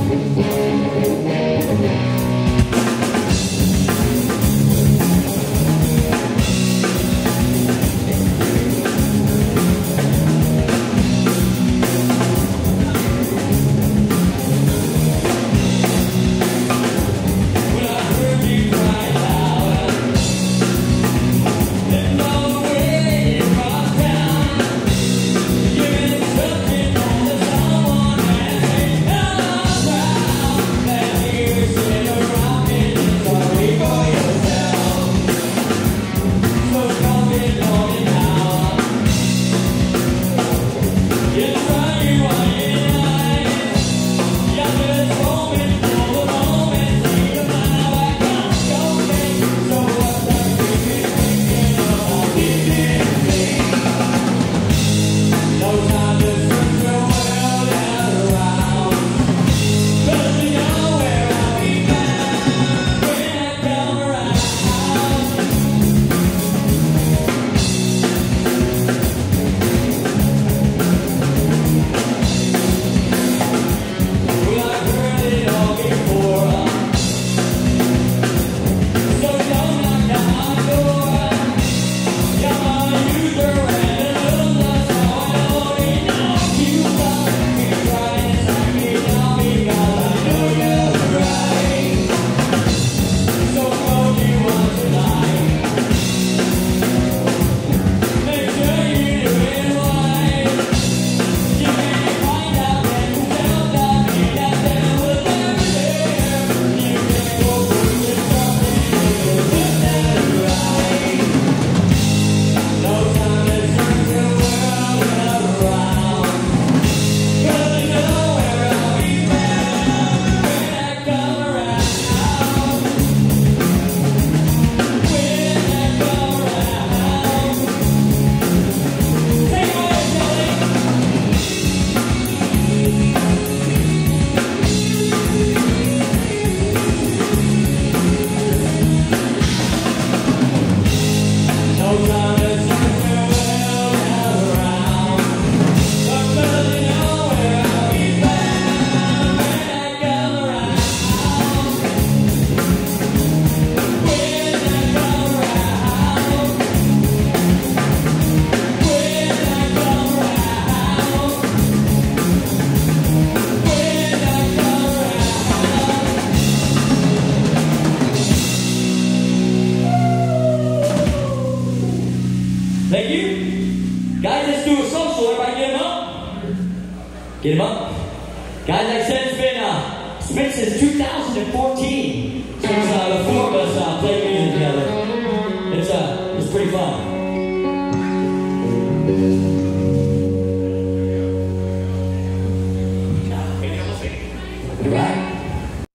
Thank you. Guys, let's do a social. Everybody get him up. Get him up. Guys, like I said, it's been since 2014 since the four of us played music together. It's pretty fun.